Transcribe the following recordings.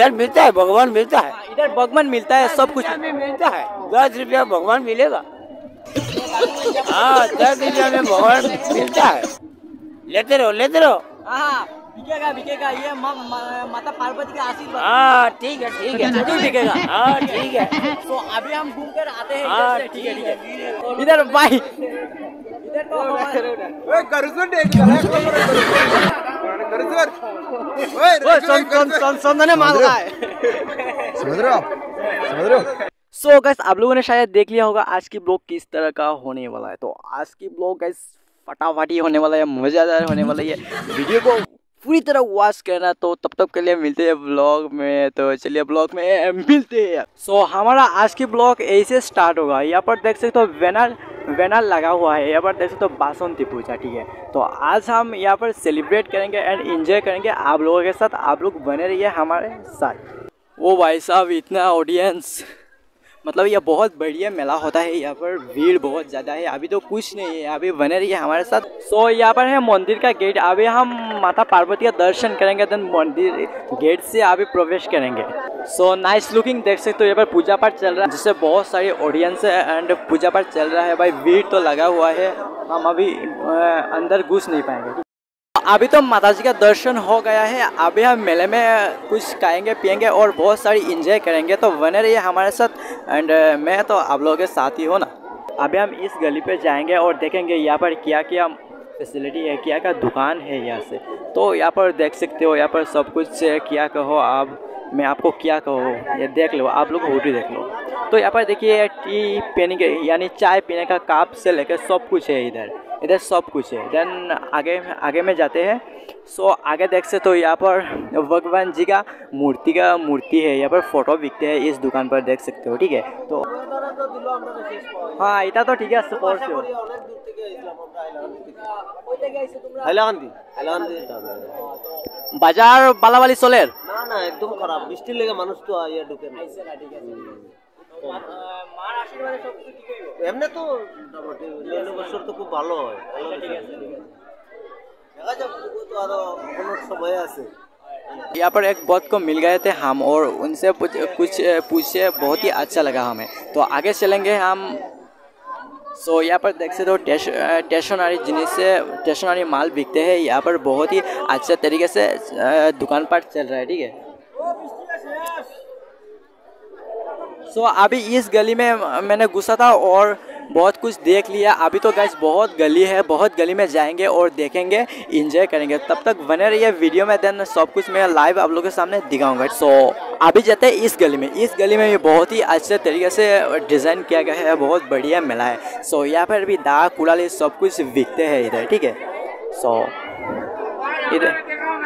इधर मिलता है, भगवान मिलता है। इधर भगवान मिलता है, सब कुछ में मिलता है। 10 रुपया भगवान मिलेगा। हाँ, 10 रुपया में भगवान मिलता है। लेते रहो, लेते रहो। हाँ, बिकेगा बिकेगा, ये माता पार्वती का आशीर्वाद। हाँ ठीक है, ठीक है, जरूर बिकेगा। हाँ ठीक है। तो अभी हम घूम कर आते हैं। हाँ ठीक है, ठीक है। इधर भाई, इधर तो संदने माल रहा है। समझ रहे हो आप? समझ रहे हो? सो गाइस, आप लोगों ने शायद देख लिया होगा आज की ब्लॉग किस तरह का होने वाला है। तो आज की ब्लॉग गाइस फटाफटी होने वाला है, मज़ेदार होने वाला है। वीडियो को पूरी तरह वॉच करना। तो तब तक के लिए मिलते हैं ब्लॉग में। तो चलिए ब्लॉग में मिलते हैं। सो हमारा आज की ब्लॉग ऐसे स्टार्ट होगा। यहाँ पर देख सकते हो बैनर लगा हुआ है। यहाँ पर देख सकते हो बासंती पूजा, ठीक है। तो आज हम यहाँ पर सेलिब्रेट करेंगे एंड एंजॉय करेंगे आप लोगों के साथ। आप लोग बने रहिए हमारे साथ। ओ भाई साहब, इतना ऑडियंस, मतलब ये बहुत बढ़िया मेला होता है। यहाँ पर भीड़ बहुत ज़्यादा है। अभी तो कुछ नहीं है, अभी बने रहिए हमारे साथ। सो यहाँ पर है मंदिर का गेट। अभी हम माता पार्वती का दर्शन करेंगे, देन मंदिर गेट से अभी प्रवेश करेंगे। सो नाइस लुकिंग, देख सकते हो यहाँ पर पूजा पाठ चल रहा है, जिससे बहुत सारी ऑडियंस है एंड पूजा पाठ चल रहा है। भाई भीड़ तो लगा हुआ है, हम अभी अंदर घुस नहीं पाएंगे। अभी तो माताजी का दर्शन हो गया है। अभी हम मेले में कुछ खाएंगे पियेंगे और बहुत सारी एंजॉय करेंगे। तो बने रहिए हमारे साथ एंड मैं तो आप लोगों के साथ ही हूँ ना। अभी हम इस गली पे जाएंगे और देखेंगे यहाँ पर क्या क्या फैसिलिटी है, क्या क्या दुकान है यहाँ से। तो यहाँ पर देख सकते हो, यहाँ पर सब कुछ है। क्या कहो आप, मैं आपको क्या कहूँ, ये देख लो, आप लोग होटल देख लो। तो यहाँ पर देखिए टी पीने के यानी चाय पीने का कप से लेकर सब कुछ है इधर सब कुछ है। देन आगे में जाते हैं। सो आगे देख सकते हो यहाँ पर भगवान जी का मूर्ति है। यहाँ पर फोटो बिकते हैं इस दुकान पर, देख सकते हो, ठीक है। तो हाँ, इतना तो ठीक है। बाजार बालावाली सोलेर ना एकदम खराब বৃষ্টি লেগে মানুষ তো আইয়া ঢুকে না। মার আশীর্বাদে সব কিছু ঠিক হইব। এমনি তো মোটামুটি লেলো বছর তো খুব ভালো হয়। ঠিক আছে, দেখা যাক তো আরো কোনো সময় আছে। यहाँ पर एक बहुत को मिल गए थे हम और उनसे कुछ पूछे, बहुत ही अच्छा लगा हमें। तो आगे चलेंगे हम। सो यहाँ पर देख सकते हो स्टेशनरी जिनिस से स्टेशनरी माल बिकते हैं। यहाँ पर बहुत ही अच्छे तरीके से दुकान पाट चल रहा है, ठीक है। सो अभी इस गली में मैंने घुसा था और बहुत कुछ देख लिया। अभी तो गाइस बहुत गली है, बहुत गली में जाएंगे और देखेंगे, एंजॉय करेंगे। तब तक बने रहिए वीडियो में, देन सब कुछ मैं लाइव आप लोगों के सामने दिखाऊंगा। सो अभी जाते हैं इस गली में। इस गली में ये बहुत ही अच्छे तरीके से डिज़ाइन किया गया है, बहुत बढ़िया मेला है। सो यहाँ पर भी दाग कुड़ाली सब कुछ बिकते हैं इधर, ठीक है। सो इधर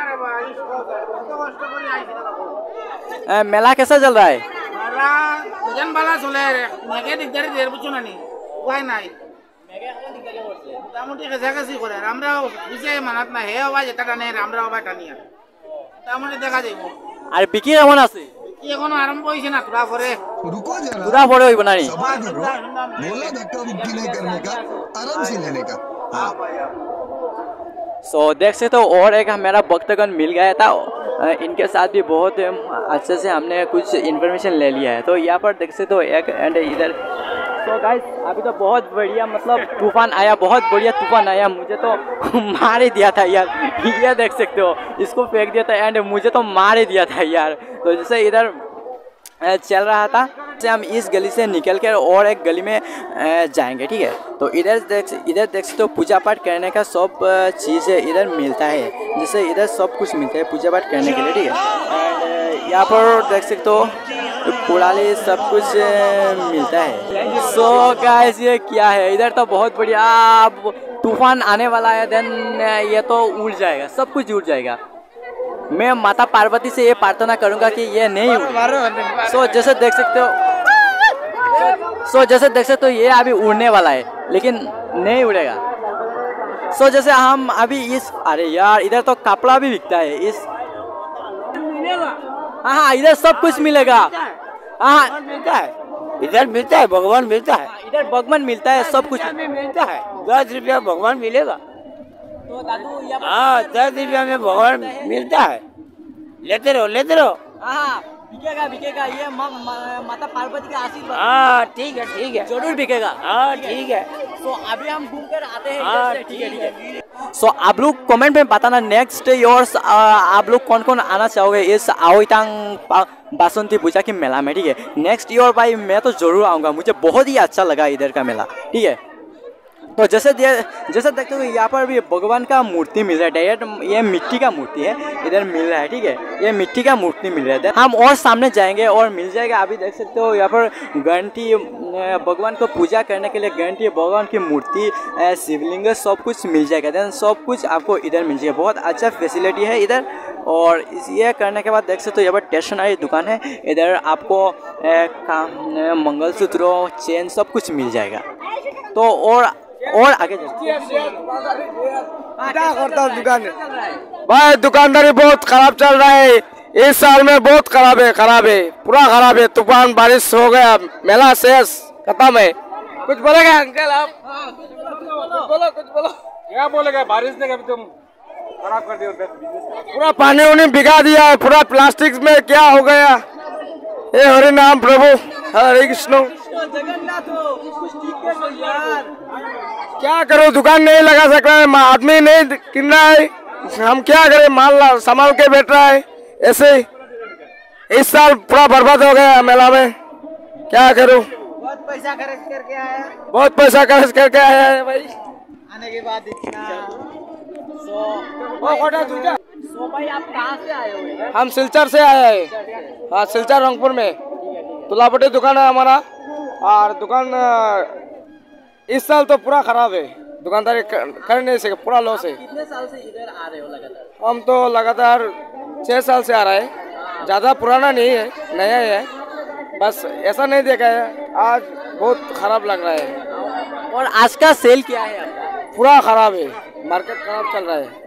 मेला कैसा चल रहा है? ওজন বালা চলে মেঘে দিগদারি দেড় বছর নানি উপায় নাই মোটামুটি কাছাকাছি করে আমরা বুঝে মানাত না হে আবার যেটা টানে আমরা আবার টানি আর মোটামুটি দেখা যাইব। আর বিক্রি কেমন আছে? বিক্রি এখনো আরম্ভ হয়েছে না, তোরা পরে তোরা পরে হইব না নি? बोला धक्का मुक्की नहीं करने का, आराम से लेने का। हाँ। सो देख सकते हो और एक मेरा भक्तगण मिल गया था। इनके साथ भी बहुत अच्छे से हमने कुछ इन्फॉर्मेशन ले लिया है। तो यहाँ पर देख सकते हो एक एंड इधर। तो गाइस अभी तो बहुत बढ़िया, मतलब तूफान आया, बहुत बढ़िया तूफान आया। मुझे तो मार ही दिया था यार, ये देख सकते हो, इसको फेंक दिया था एंड मुझे तो मार ही दिया था यार। तो जैसे इधर चल रहा था, से हम इस गली से निकल कर और एक गली में जाएंगे, ठीक है। तो इधर देख सकते हो पूजा पाठ करने का सब चीज़ इधर मिलता है, जैसे इधर सब कुछ मिलता है पूजा पाठ करने के लिए, ठीक है। यहाँ पर देख सकते हो कुड़ाली सब कुछ मिलता है। सो गाइस ये क्या है, इधर तो बहुत बढ़िया तूफान आने वाला है, देन ये तो उड़ जाएगा, सब कुछ उड़ जाएगा। मैं माता पार्वती से ये प्रार्थना करूंगा कि ये नहीं उड़े। सो जैसे देख सकते हो ये अभी उड़ने वाला है लेकिन नहीं उड़ेगा। सो जैसे हम अभी इस, अरे यार इधर तो कपड़ा भी बिकता है इस, हाँ इधर सब कुछ मिलेगा। हाँ मिलता है, इधर मिलता है, भगवान मिलता है। इधर भगवान मिलता है, सब कुछ मिलता है। 10 रुपया भगवान मिलेगा। तो दादू हाँ 10 रुपया में भगवान मिलता है। लेते रहो, लेते रहो। हाँ बिकेगा बिकेगा, ये माता पार्वती का आशीर्वाद। हाँ ठीक है जरूर बिकेगा। हाँ ठीक है। सो अभी हम घूम कर आते हैं हाँ, इधर से, ठीक है। सो आप लोग कमेंट में बताना नेक्स्ट ईयर्स आप लोग कौन कौन आना चाहोगे इस आओइटांग बासंती पूजा के मेला में, ठीक है। नेक्स्ट ईयर भाई मैं तो जरूर आऊँगा, मुझे बहुत ही अच्छा लगा इधर का मेला, ठीक है। तो जैसे देखते हो यहाँ पर भी भगवान का मूर्ति मिल रहा है डायरेक्ट, ये मिट्टी का मूर्ति है इधर मिल रहा है, ठीक है। ये मिट्टी का मूर्ति मिल रहा है, हम और सामने जाएंगे और मिल जाएगा। अभी देख सकते हो यहाँ पर गणती भगवान को पूजा करने के लिए गणती भगवान की मूर्ति शिवलिंग सब कुछ मिल जाएगा। देन सब कुछ आपको इधर मिल जाएगा, बहुत अच्छा फैसिलिटी है इधर। और ये करने के बाद देख सकते हो यहाँ पर स्टेशनरी दुकान है, इधर आपको मंगलसूत्र चेन सब कुछ मिल जाएगा। तो और आगे दुकान भाई दुकानदारी बहुत खराब चल रहा है इस साल में, बहुत खराब है पूरा खराब है। तूफान बारिश हो गया, मेला शेष खत्म है। कुछ बोलेगा अंकल आप? कुछ बोलो क्या बोलेगा? बारिश ने कभी तुम खराब कर दिया पूरा, पानी उन्हें भिगा दिया है पूरा, प्लास्टिक में क्या हो गया। हे हरि नाम प्रभु, हरे कृष्ण। क्या करो, दुकान नहीं लगा सक रहा है, आदमी नहीं किन रहा है, हम क्या करें, माल संभाल के बैठ रहा है ऐसे। इस साल पूरा बर्बाद हो गया मेला में, क्या करूं। बहुत पैसा खर्च करके आया, बहुत पैसा खर्च करके आया है भाई, आने के बाद इतना। भाई आप कहाँ से आए हो? हम सिलचर से आए हैं। हाँ सिलचर रंगपुर में तुलापट्टी दुकान है हमारा। और दुकान इस साल तो पूरा खराब है, दुकानदारी कर नहीं सके, पूरा लॉस है। कितने साल से इधर आ रहे हो लगातार? हम तो लगातार 6 साल से आ रहे हैं, ज़्यादा पुराना नहीं है, नया ही है, बस ऐसा नहीं देखा है। आज बहुत खराब लग रहा है। और आज का सेल क्या है आपका? पूरा खराब है, मार्केट खराब चल रहा है।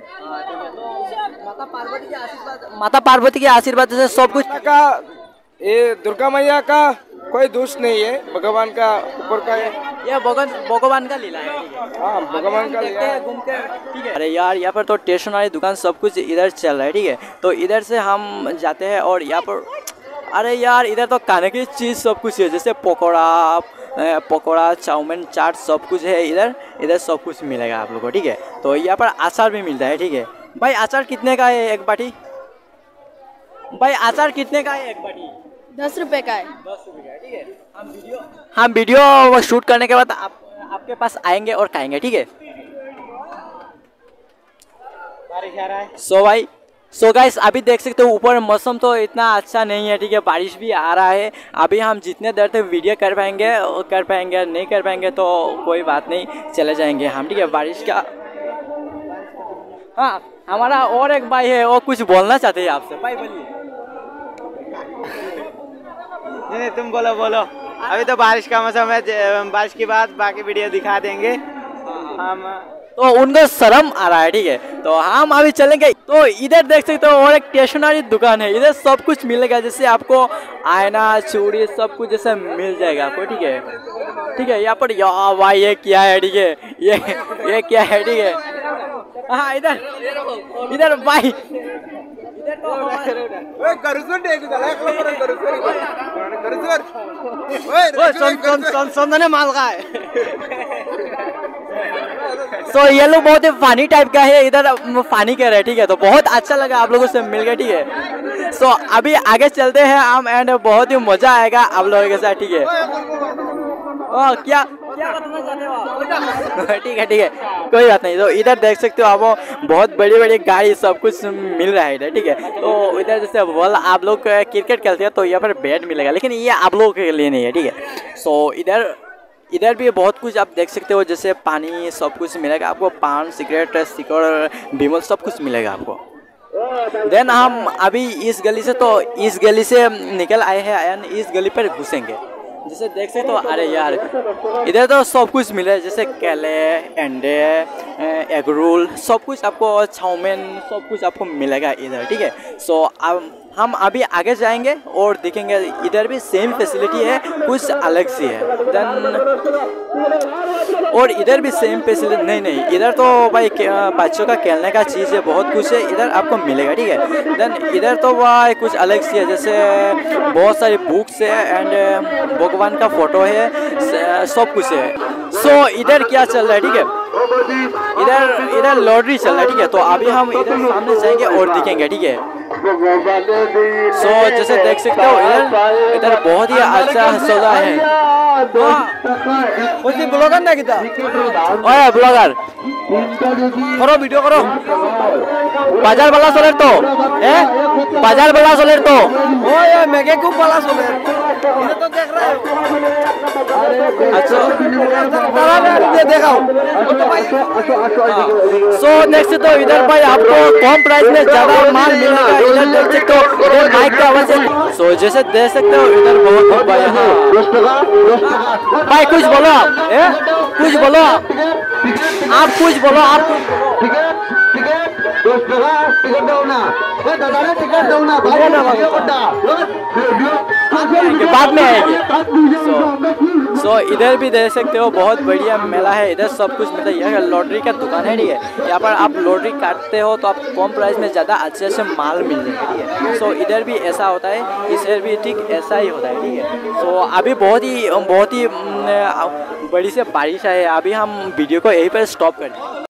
माता पार्वती के आशीर्वाद से सब कुछ का, ये दुर्गा मैया का कोई दोष नहीं है, भगवान का ऊपर का है, ये भगवान का लीला है। हाँ भगवान का लीला है। घूम के, ठीक है। अरे यार यहाँ पर तो स्टेशनरी दुकान सब कुछ इधर चल रहा है, ठीक है। तो इधर से हम जाते हैं और यहाँ पर अरे यार इधर तो खाने की चीज़ सब कुछ है, जैसे पकौड़ा चाउमीन चाट सब कुछ है इधर सब कुछ मिलेगा आप लोगों को, ठीक है। तो यहाँ पर अचार भी मिलता है, ठीक है। भाई अचार कितने का है एक बाटी? भाई अचार कितने का है एक बाटी? 10 रुपए का है। 10 रुपए का, ठीक है। हम वीडियो शूट करने के बाद आपके पास आएंगे और खाएंगे, ठीक है। बारिश आ रहा है। सो गाइस अभी देख सकते हो ऊपर मौसम तो इतना अच्छा नहीं है, ठीक है। बारिश भी आ रहा है। अभी हम जितने देर तक वीडियो कर पाएंगे नहीं कर पाएंगे तो कोई बात नहीं, चले जाएंगे हम, ठीक है। बारिश का हाँ हमारा और एक भाई है, वो कुछ बोलना चाहते हैं आपसे। भाई बोलिए। नहीं तुम बोलो। अभी तो बारिश का मौसम है, बारिश के बाद बाकी वीडियो दिखा देंगे हम। तो उनको शर्म आ रहा है, ठीक है। तो हम अभी चलेंगे। तो इधर देख सकते हो और एक स्टेशनरी दुकान है, इधर सब कुछ मिलेगा, जैसे आपको आईना चूड़ी सब कुछ जैसे मिल जाएगा आपको, ठीक है। यहाँ पर यार भाई ये क्या है, ठीक है, ये क्या है, ठीक है। हाँ इधर भाई माल का है। तो ये लोग बहुत ही फानी टाइप का है, इधर फानी कह रहे हैं, ठीक है। तो बहुत अच्छा लगा आप लोगों से मिल गया, ठीक है। सो अभी आगे चलते हैं हम एंड बहुत ही मजा आएगा आप लोगों के साथ, ठीक है। क्या बताना चाहते हो आप? ठीक है कोई बात नहीं। तो इधर देख सकते हो आप बहुत बड़ी गाड़ी सब कुछ मिल रहा है इधर, ठीक है। तो इधर जैसे बॉल आप लोग क्रिकेट खेलते हैं तो यहाँ पर बैट मिलेगा, लेकिन ये आप लोगों के लिए नहीं है, ठीक है। सो इधर भी बहुत कुछ आप देख सकते हो, जैसे पानी सब कुछ मिलेगा आपको, पान सिगरेट सिकोर विमल सब कुछ मिलेगा आपको। देन हम अभी इस गली से निकल आए हैं एंड इस गली पर घुसेंगे। जैसे देख सकते हो, अरे यार इधर तो सब कुछ मिले, जैसे केले अंडे एग रोल, सब कुछ आपको, चाउमीन, सब कुछ आपको मिलेगा इधर, ठीक है। सो अब हम अभी आगे जाएंगे और देखेंगे, इधर भी सेम फैसिलिटी है, कुछ अलग सी है। देन और इधर भी सेम फैसिलिटी, नहीं इधर तो भाई बच्चों का खेलने का चीज़ है, बहुत कुछ है इधर आपको मिलेगा, ठीक है। देन इधर तो भाई कुछ अलग सी है, जैसे बहुत सारी बुक्स है एंड भगवान का फोटो है, सब कुछ है। सो इधर क्या चल रहा है, ठीक है, इधर लॉटरी चल रहा है, ठीक है। तो अभी हम इधर सामने जाएंगे और दिखेंगे, ठीक है। सो जैसे देख सकते हो इधर बहुत ही अच्छा सौदा है। ब्लॉगर ना किता ओए ब्लॉगर करो, वीडियो करो। बाजार वाला सोलर तो बाजार वाला सोलर तो ओए मेगे खूब वाला सोलर ये तो देख रहा है। अच्छा ये देखो। सो नेक्स्ट तो इधर भाई आपको कम प्राइस में ज्यादा माल मिलेगा, इधर देख सकते हो, इधर माइक का आवाज है। सो जैसे देख सकते हो इधर बहुत भाई, हाँ भाई कुछ बोलो आप, कुछ बोलो आप कुछ बोलो, आप बाद में आएगी। सो इधर भी देख सकते हो बहुत बढ़िया मेला है, इधर सब कुछ मिलता है। यह लॉटरी का दुकान है, ठीक है। यहाँ पर आप लॉटरी काटते हो तो आप कम प्राइस में ज़्यादा अच्छे से माल मिल जाएगा, ठीक है। सो इधर भी ऐसा होता है, इधर भी ठीक ऐसा ही होता है, ठीक है। सो अभी बहुत ही बड़ी से बारिश है, अभी हम वीडियो को यहीं पर स्टॉप कर दें।